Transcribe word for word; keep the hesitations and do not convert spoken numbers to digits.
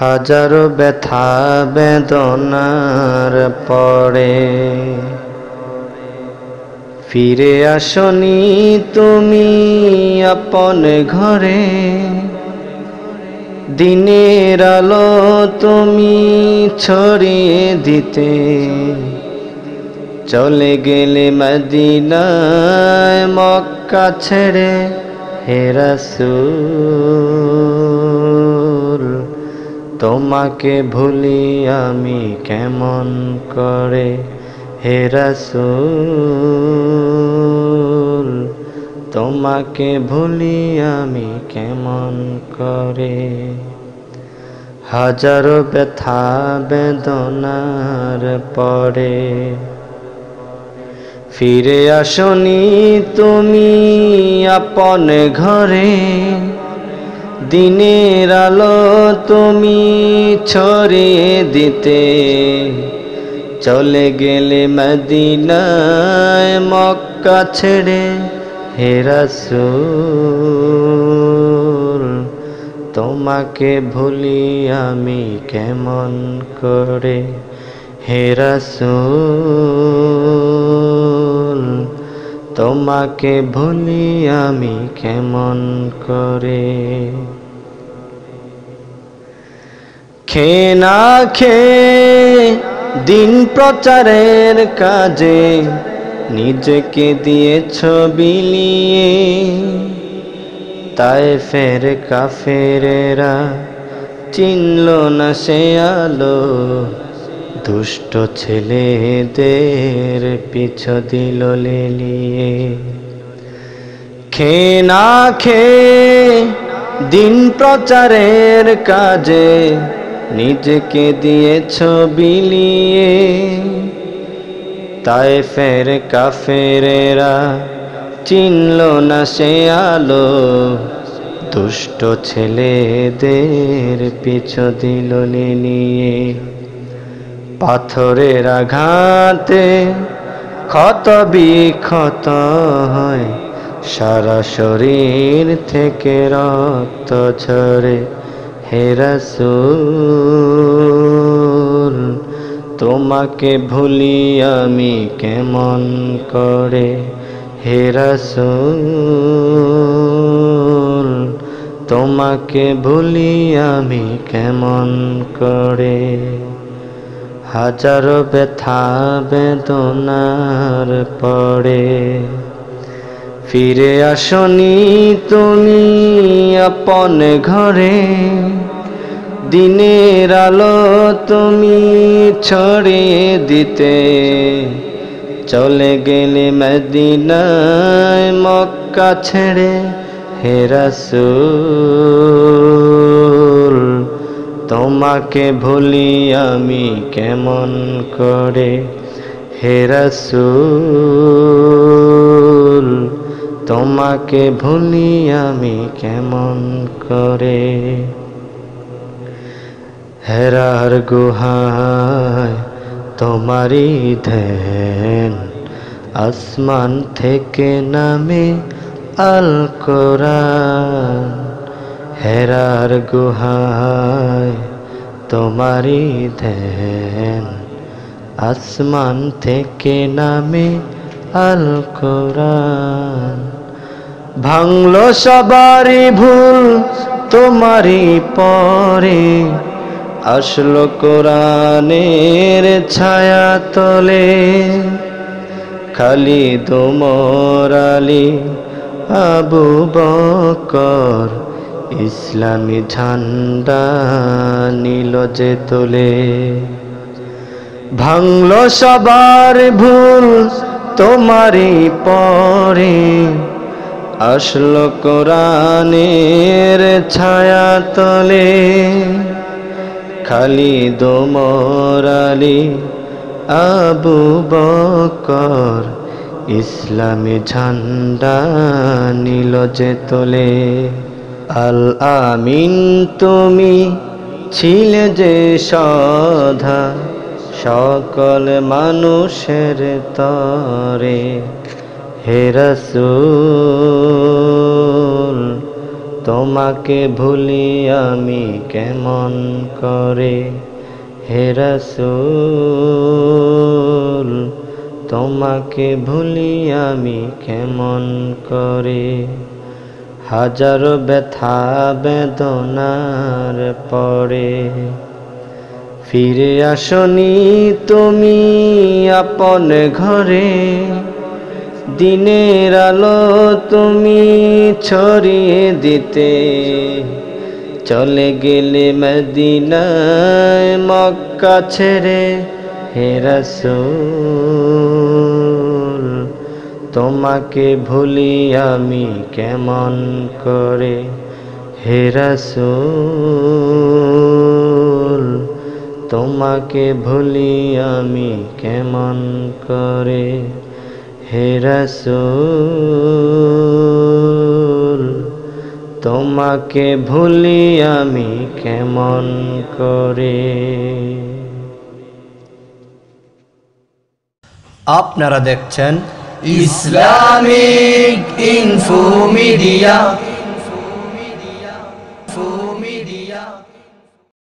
হাজারো ব্যথা বেদনার পরে ফিরে আসনি তুমি আপন ঘরে। দিনের আলো তুমি ছড়িয়ে দিতে চলে গেলে মদিনায় মক্কা ছেড়ে। হে রাসূল তোমাকে ভুলি আমি কেমন করে। হে রাসূল তোমাকে ভুলি আমি কেমন করে। হাজারো ব্যথা বেদনার পরে ফিরে আসনি তুমি আপন ঘরে। দিনের আলো তুমি ছড়িয়ে দিতে চলে গেলে মদিনায় মক্কা ছেড়ে। হে রাসূল তোমাকে ভুলি আমি কেমন করে। হে রাসূল তোমাকে ভুলি আমি কেমন করে। খেয়ে না খেয়ে দিন প্রচারের কাজে নিজেকে দিয়েছ বিলিয়ে। তায়েফের কাফেরেরা চিনল না সে আলো, দুষ্ট ছেলেদের পিছু দিল লেলিয়ে। খেয়ে না খেয়ে দিন প্রচারের কাজে নিজেকে দিয়েছ বিলিয়ে। তায়েফের কাফেরেরা চিনল না সে আলো, দুষ্ট ছেলেদের পিছু দিল লেলিয়ে। পাথরের আঘাতে ক্ষত বিক্ষত হয়, সারা শরীর থেকে রক্ত ঝরে। হে রাসূল তোমাকে ভুলি আমি কেমন করে। হে রাসূল তোমাকে ভুলি আমি কেমন করে। হাজারো ব্যথা বেদনার পরে ফিরে আসনি তুমি আপন ঘরে। দিনের আলো তুমি ছড়িয়ে দিতে চলে গেলে মদিনায় মক্কা ছেড়ে। হে রাসূল তোমাকে ভুলি আমি কেমন করে। হে রাসূল তোমাকে ভুলি আমি কেমন করে। হেরার গুহায় তোমারি ধ্যান, আসমান থেকে নামে আল কোরআন। হেরার গুহায় তোমারি ধ্যান, আসমান থেকে নামে আল কোরআন। ভাঙলো সবারই ভুল তোমারি পরে, আসলো কোরআনের ছায়া তলে। খালিদ ওমর আলী আবু বকর ইসলামী ঝান্ডা নিল যে তোলে। ভাঙলো সবার ভুল তোমারই পরে, আসলো কোরআনের ছায়া তলে। খালিদ ওমর আলী আবু বকর ইসলামী ঝান্ডা নিল যে তোলে। আল আমিন তুমি ছিলে যে সধা সকল মানুষের তরে। হে রাসূল তোমাকে ভুলি আমি কেমন করে হে রাসূল তোমাকে ভুলি আমি কেমন করে হাজারো ব্যথা বেদনার পরে ফিরে আসনি তুমি আপন ঘরে দিনের আলো তুমি ছড়িয়ে দিতে চলে গেলে মদিনায় মক্কা ছেড়ে হে রাসূল তোমাকে ভুলি আমি কেমন করে হে রাসূল তোমাকে ভুলি আমি কেমন করে হে রাসূল তোমাকে ভুলি আমি কেমন করে। আপনারা দেখছেন ইসলামিক ইনফো মিডিয়া।